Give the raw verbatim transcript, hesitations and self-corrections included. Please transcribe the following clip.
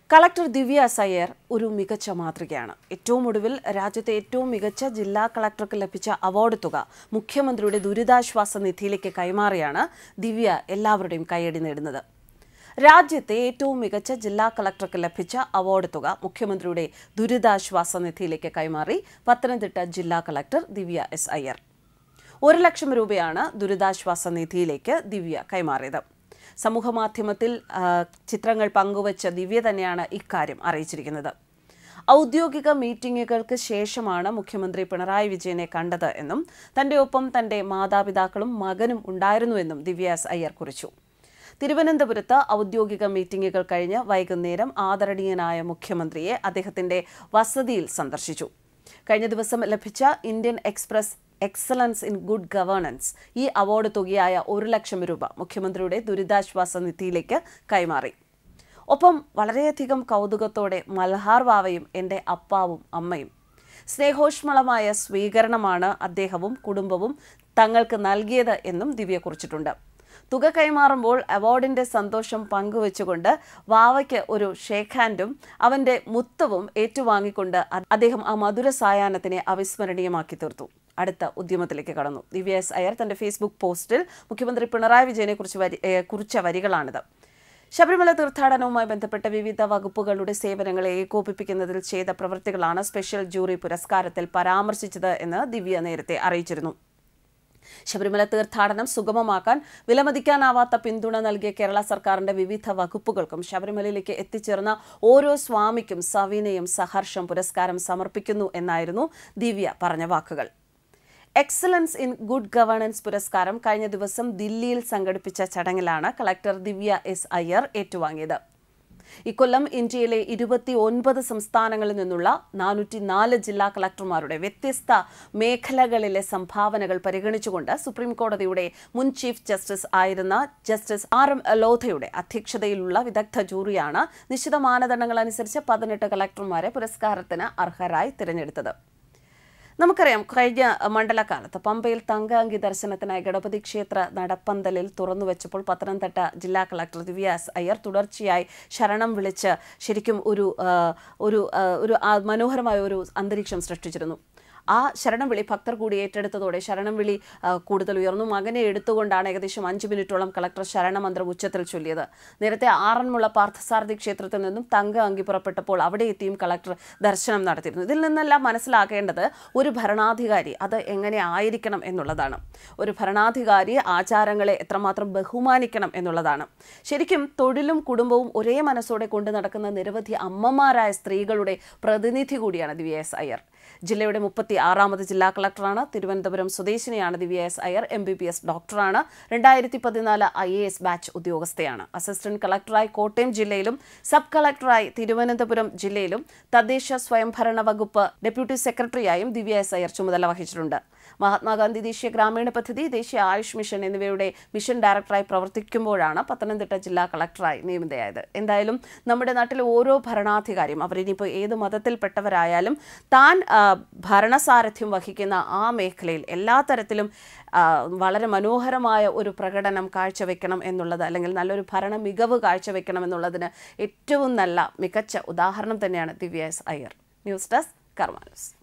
Collector Divya S Iyer ഒരു മികച്ച മാതൃകയാണ്. ഏറ്റവും ഒടുവിൽ രാജ്യത്തെ ഏറ്റവും മികച്ച ജില്ലാ കളക്ടർക്ക് ലഭിച്ച അവാർഡ് തുക മുഖ്യമന്ത്രിയുടെ ദുരിതാശ്വാസ നിധിയിലേക്ക് കൈമാറിയാണ് ദിവ്യ എല്ലാവരുടെയും കയ്യടി നേടുന്നത്. രാജ്യത്തെ ഏറ്റവും മികച്ച ജില്ലാ കളക്ടർക്ക് ലഭിച്ച അവാർഡ് തുക മുഖ്യമന്ത്രിയുടെ ദുരിതാശ്വാസ നിധിയിലേക്ക് കൈമാറി പത്തനംതിട്ട ജില്ലാ കളക്ടർ ദിവ്യ എസ് അയ്യർ. ഒരു ലക്ഷം രൂപയാണ് ദുരിതാശ്വാസ നിധിയിലേക്ക് ദിവ്യ കൈമാറിയത്. സമൂഹമാധ്യമത്തിൽ ചിത്രങ്ങൾ പങ്കുവച്ച ദിവ്യ തന്നെയാണ് ഇക്കാര്യം അറിയിച്ചിരിക്കുന്നത്. ഔദ്യോഗിക മീറ്റിംഗുകൾക്ക് ശേഷമാണ് മുഖ്യമന്ത്രി പിണറായി വിജയനെ കണ്ടത് എന്നും തന്റെ ഒപ്പം തന്റെ മാതാപിതാക്കളും മകനും ഉണ്ടായിരുന്നുവെന്നും ദിവ്യ എസ് അയ്യർ കുറിച്ചു. തിരുവനന്തപുരത്ത് ഔദ്യോഗിക മീറ്റിംഗുകൾ കഴിഞ്ഞ് വൈകുന്നേരം ആദരണീയനായ മുഖ്യമന്ത്രിയെ അദ്ദേഹത്തിന്റെ വസതിയിൽ സന്ദർശിച്ചു. കഴിഞ്ഞ ദിവസം ലഭിച്ച Indian Express excellence in good governance ഈ അവാർഡ് തുകയായ ഒരു ലക്ഷം രൂപ മുഖ്യമന്ത്രിയുടെ ദുരിതാശ്വാസ നിധിയിലേക്ക് കൈമാറി. ഒപ്പം വളരെയധികം കൗതുകത്തോടെ മൽഹാർ വാവയും എൻ്റെ അപ്പാവും അമ്മയും സ്നേഹോഷ്മളമായ സ്വീകരണമാണ് അദ്ദേഹവും കുടുംബവും തങ്ങൾക്ക് നൽകിയത് എന്നും ദിവ്യ കുറിച്ചിട്ടുണ്ട്. തുക കൈമാറുമ്പോൾ അവാർഡിന്റെ സന്തോഷം പങ്കുവെച്ചുകൊണ്ട് വാവയ്ക്ക് ഒരു ഷേക്ക് ഹാൻഡും അവന്റെ മുത്തവും ഏറ്റുവാങ്ങിക്കൊണ്ട് അദ്ദേഹം ആ മധുര സായാഹ്നത്തിനെ അവിസ്മരണീയമാക്കി തീർത്തു. അടുത്ത ഉദ്യമത്തിലേക്ക് കടന്നു. ദിവ്യ എസ് അയ്യർ തന്റെ ഫേസ്ബുക്ക് പോസ്റ്റിൽ മുഖ്യമന്ത്രി പിണറായി വിജയനെ കുറിച്ച് കുറിച്ച വരികളാണിത്. ശബരിമല തീർത്ഥാടനവുമായി ബന്ധപ്പെട്ട വിവിധ വകുപ്പുകളുടെ സേവനങ്ങളെ ഏകോപിപ്പിക്കുന്നതിൽ ചെയ്ത പ്രവൃത്തികളാണ് സ്പെഷ്യൽ ജൂറി പുരസ്കാരത്തിൽ പരാമർശിച്ചത് എന്ന് ദിവ്യ നേരത്തെ അറിയിച്ചിരുന്നു. ശബരിമല തീർത്ഥാടനം സുഗമമാക്കാൻ വിലമതിക്കാനാവാത്ത പിന്തുണ നൽകിയ കേരള സർക്കാരിന്റെ വിവിധ വകുപ്പുകൾക്കും ശബരിമലയിലേക്ക് എത്തിച്ചേർന്ന ഓരോ സ്വാമിക്കും സവിനയം സഹർഷം പുരസ്കാരം സമർപ്പിക്കുന്നു എന്നായിരുന്നു ദിവ്യ പറഞ്ഞ വാക്കുകൾ. എക്സലൻസ് ഇൻ ഗുഡ് ഗവേണൻസ് പുരസ്കാരം കഴിഞ്ഞ ദിവസം ദില്ലിയിൽ സംഘടിപ്പിച്ച ചടങ്ങിലാണ് കളക്ടർ ദിവ്യ എസ് അയ്യർ ഏറ്റുവാങ്ങിയത്. ഇക്കൊല്ലം ഇന്ത്യയിലെ ഇരുപത്തി ഒൻപത് സംസ്ഥാനങ്ങളിൽ നിന്നുള്ള നാനൂറ്റി നാല് ജില്ലാ കളക്ടർമാരുടെ വ്യത്യസ്ത മേഖലകളിലെ സംഭാവനകൾ പരിഗണിച്ചുകൊണ്ട് സുപ്രീം കോടതിയുടെ മുൻ ചീഫ് ജസ്റ്റിസ് ആയിരുന്ന ജസ്റ്റിസ് ആർ എം ലോധയുടെ അധ്യക്ഷതയിലുള്ള വിദഗ്ധ ജൂറിയാണ് നിശ്ചിത മാനദണ്ഡങ്ങൾ അനുസരിച്ച് പതിനെട്ട് കളക്ടർമാരെ പുരസ്കാരത്തിന് അർഹരായി തിരഞ്ഞെടുത്തത്. നമുക്കറിയാം, കഴിഞ്ഞ മണ്ഡലകാലത്ത് പമ്പയിൽ തങ്കഅങ്കി ദർശനത്തിനായി ഗണപതി ക്ഷേത്ര നടപ്പന്തലിൽ തുറന്നുവെച്ചപ്പോൾ പത്തനംതിട്ട ജില്ലാ കളക്ടർ ദിവ്യ എസ് അയ്യർ തുടർച്ചയായി ശരണം വിളിച്ച് ശരിക്കും ഒരു ഒരു ഒരു മനോഹരമായ ഒരു അന്തരീക്ഷം സൃഷ്ടിച്ചിരുന്നു. ആ ശരണം വിളി ഭക്തർ കൂടി ഏറ്റെടുത്തതോടെ ശരണം വിളി കൂടുതൽ ഉയർന്നു. മകനെ എടുത്തുകൊണ്ടാണ് ഏകദേശം അഞ്ചു മിനിറ്റോളം കളക്ടർ ശരണമന്ത്രം ഉച്ചത്തിൽ ചൊല്ലിയത്. നേരത്തെ ആറന്മുള പാർത്ഥസാരഥി ക്ഷേത്രത്തിൽ നിന്നും തങ്ക അങ്കി പുറപ്പെട്ടപ്പോൾ അവിടെ എത്തിയും കളക്ടർ ദർശനം നടത്തിയിരുന്നു. ഇതിൽ നിന്നെല്ലാം മനസ്സിലാക്കേണ്ടത് ഒരു ഭരണാധികാരി അത് എങ്ങനെ ആയിരിക്കണം എന്നുള്ളതാണ്. ഒരു ഭരണാധികാരി ആചാരങ്ങളെ എത്രമാത്രം ബഹുമാനിക്കണം എന്നുള്ളതാണ്. ശരിക്കും തൊഴിലും കുടുംബവും ഒരേ മനസ്സോടെ കൊണ്ടു നടക്കുന്ന നിരവധി അമ്മമാരായ സ്ത്രീകളുടെ പ്രതിനിധി കൂടിയാണ് ദിവ്യ എസ് അയ്യർ. ജില്ലയുടെ മുപ്പത്തി ആറാമത് ജില്ലാ കളക്ടറാണ്. തിരുവനന്തപുരം സ്വദേശിനിയാണ് Divya S Iyer. M B B S ഡോക്ടറാണ്. രണ്ടായിരത്തി പതിനാല് ഐ എ എസ് ബാച്ച് ഉദ്യോഗസ്ഥയാണ്. അസിസ്റ്റന്റ് കളക്ടറായി കോട്ടയം ജില്ലയിലും സബ് കളക്ടറായി തിരുവനന്തപുരം ജില്ലയിലും തദ്ദേശ സ്വയംഭരണ വകുപ്പ് ഡെപ്യൂട്ടി സെക്രട്ടറിയായും ദിവ്യ എസ് അയ്യർ ചുമതല വഹിച്ചിട്ടുണ്ട്. മഹാത്മാഗാന്ധി ദേശീയ ഗ്രാമീണ പദ്ധതി, ദേശീയ ആയുഷ് മിഷൻ എന്നിവയുടെ മിഷൻ ഡയറക്ടറായി പ്രവർത്തിക്കുമ്പോഴാണ് പത്തനംതിട്ട ജില്ലാ കളക്ടറായി നിയമിതയായത്. എന്തായാലും നമ്മുടെ നാട്ടിലെ ഓരോ ഭരണാധികാരിയും അവരിനിപ്പോൾ ഏത് മതത്തിൽപ്പെട്ടവരായാലും താൻ ഭരണസാരഥ്യം വഹിക്കുന്ന ആ മേഖലയിൽ എല്ലാ തരത്തിലും വളരെ മനോഹരമായ ഒരു പ്രകടനം കാഴ്ചവെക്കണം എന്നുള്ളത്, അല്ലെങ്കിൽ നല്ലൊരു ഭരണ മികവ് കാഴ്ചവെക്കണം എന്നുള്ളതിന് ഏറ്റവും നല്ല മികച്ച ഉദാഹരണം തന്നെയാണ് Divya S Iyer. News desk Karma news.